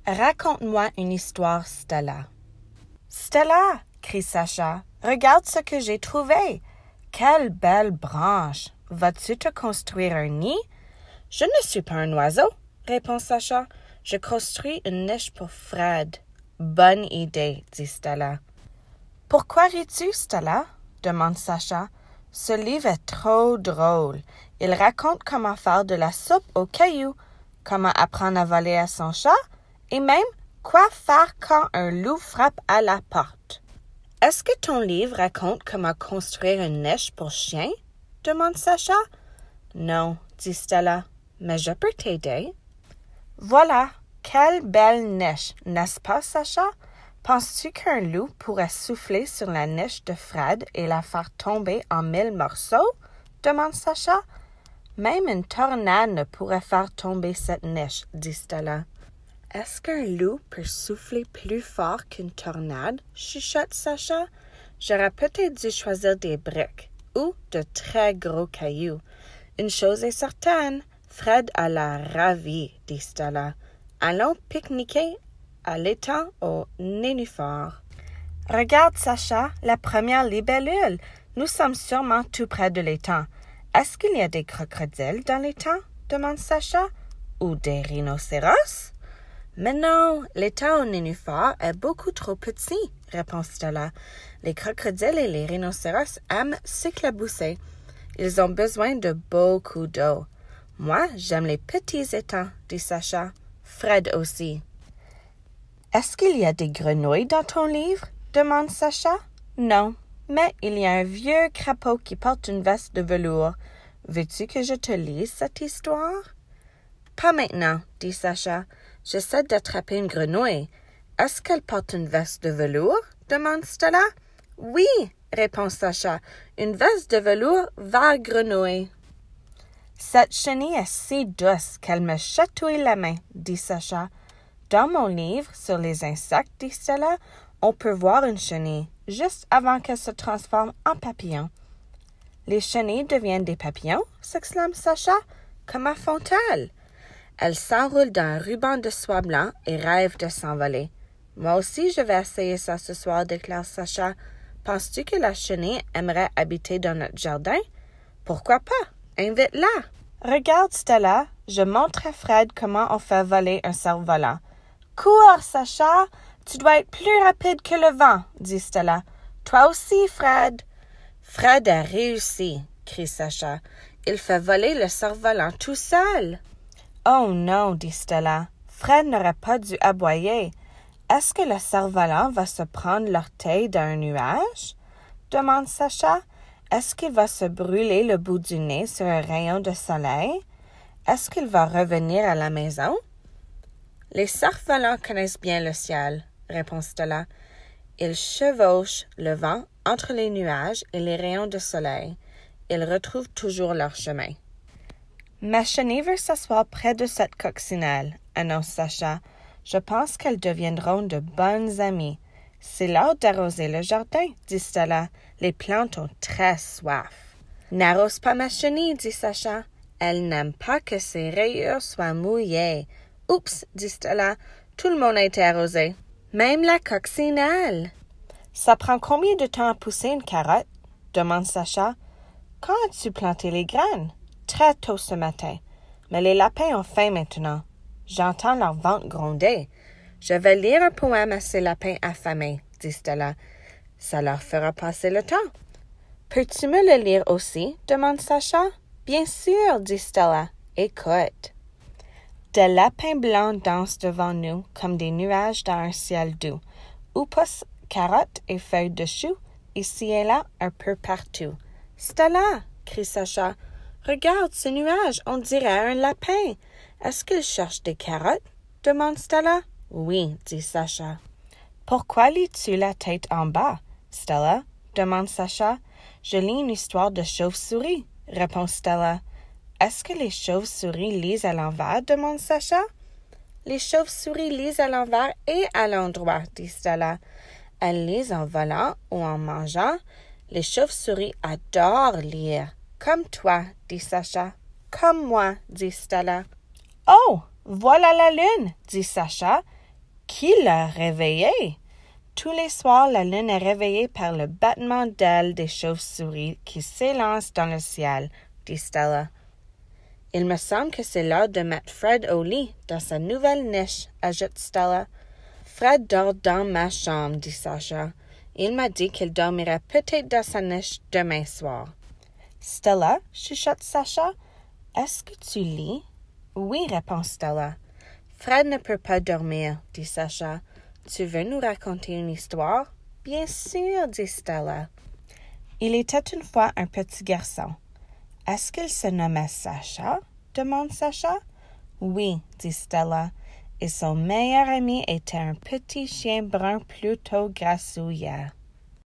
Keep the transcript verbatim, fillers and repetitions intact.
Raconte-moi une histoire, Stella. Stella, crie Sacha, regarde ce que j'ai trouvé. Quelle belle branche! Vas-tu te construire un nid? Je ne suis pas un oiseau, répond Sacha. Je construis une niche pour Fred. Bonne idée, dit Stella. Pourquoi ris-tu, Stella? Demande Sacha. Ce livre est trop drôle. Il raconte comment faire de la soupe aux cailloux, comment apprendre à voler à son chat, et même quoi faire quand un loup frappe à la porte. Est-ce que ton livre raconte comment construire une niche pour chien? Demande Sacha. Non, dit Stella, mais je peux t'aider. Voilà, quelle belle niche, n'est-ce pas, Sacha? Penses-tu qu'un loup pourrait souffler sur la niche de Fred et la faire tomber en mille morceaux? Demande Sacha. Même une tornade ne pourrait faire tomber cette niche, dit Stella. Est-ce qu'un loup peut souffler plus fort qu'une tornade? Chuchote Sacha. J'aurais peut-être dû choisir des briques ou de très gros cailloux. Une chose est certaine, Fred a l'air ravi, dit Stella. Allons pique-niquer à l'étang au nénuphar. Regarde, Sacha, la première libellule. Nous sommes sûrement tout près de l'étang. Est-ce qu'il y a des crocodiles dans l'étang? Demande Sacha. Ou des rhinocéros? Mais non, l'étang au nénuphar est beaucoup trop petit, répond Stella. Les crocodiles et les rhinocéros aiment s'éclabousser. Ils ont besoin de beaucoup d'eau. Moi, j'aime les petits étangs, dit Sacha. Fred aussi. Est-ce qu'il y a des grenouilles dans ton livre? Demande Sacha. Non, mais il y a un vieux crapaud qui porte une veste de velours. Veux-tu que je te lise cette histoire? Pas maintenant, dit Sacha. J'essaie d'attraper une grenouille. Est-ce qu'elle porte une veste de velours? Demande Stella. Oui, répond Sacha. Une veste de velours va grenouille. Cette chenille est si douce qu'elle me chatouille la main, dit Sacha. Dans mon livre sur les insectes, dit Stella, on peut voir une chenille, juste avant qu'elle se transforme en papillon. Les chenilles deviennent des papillons, s'exclame Sacha. Comment font-elles? Elles s'enroulent dans un ruban de soie blanc et rêvent de s'envoler. Moi aussi, je vais essayer ça ce soir, déclare Sacha. Penses-tu que la chenille aimerait habiter dans notre jardin? Pourquoi pas? Invite-la. Regarde, Stella, je montre à Fred comment on fait voler un cerf-volant. Cours, Sacha! Tu dois être plus rapide que le vent, dit Stella. Toi aussi, Fred. Fred a réussi, crie Sacha. Il fait voler le cerf-volant tout seul. Oh non, dit Stella. Fred n'aurait pas dû aboyer. Est-ce que le cerf-volant va se prendre l'orteil d'un nuage? Demande Sacha. Est-ce qu'il va se brûler le bout du nez sur un rayon de soleil? Est-ce qu'il va revenir à la maison? Les cerfs-volants connaissent bien le ciel, répond Stella. Ils chevauchent le vent entre les nuages et les rayons de soleil. Ils retrouvent toujours leur chemin. Ma chenille veut s'asseoir près de cette coccinelle, annonce Sacha. Je pense qu'elles deviendront de bonnes amies. C'est l'heure d'arroser le jardin, dit Stella. Les plantes ont très soif. N'arrose pas ma chenille, dit Sacha. Elle n'aime pas que ses rayures soient mouillées. Oups, dit Stella. Tout le monde a été arrosé. Même la coccinelle. Ça prend combien de temps à pousser une carotte? Demande Sacha. Quand as-tu planté les graines? Très tôt ce matin. Mais les lapins ont faim maintenant. J'entends leur ventre gronder. Je vais lire un poème à ces lapins affamés, dit Stella. Ça leur fera passer le temps. Peux-tu me le lire aussi? Demande Sacha. Bien sûr, dit Stella. Écoute. Des lapins blancs dansent devant nous comme des nuages dans un ciel doux, où poussent carottes et feuilles de choux, ici et là, un peu partout. Stella, crie Sacha. Regarde ce nuage, on dirait un lapin. Est-ce qu'il cherche des carottes? Demande Stella. Oui, dit Sacha. Pourquoi lis-tu la tête en bas, Stella? Demande Sacha. Je lis une histoire de chauve-souris, répond Stella. Est-ce que les chauves-souris lisent à l'envers? Demande Sacha. Les chauves-souris lisent à l'envers et à l'endroit, dit Stella. Elles lisent en volant ou en mangeant. Les chauves-souris adorent lire. Comme toi, dit Sacha. Comme moi, dit Stella. Oh, voilà la lune, dit Sacha. Qui l'a réveillée? Tous les soirs, la lune est réveillée par le battement d'ailes des chauves-souris qui s'élancent dans le ciel, dit Stella. Il me semble que c'est l'heure de mettre Fred au lit, dans sa nouvelle niche, ajoute Stella. Fred dort dans ma chambre, dit Sacha. Il m'a dit qu'il dormirait peut-être dans sa niche demain soir. Stella, chuchote Sacha, est-ce que tu lis? Oui, répond Stella. Fred ne peut pas dormir, dit Sacha. Tu veux nous raconter une histoire? Bien sûr, dit Stella. Il était une fois un petit garçon. Est-ce qu'il se nommait Sacha? Demande Sacha. Oui, dit Stella, et son meilleur ami était un petit chien brun plutôt grassouillet.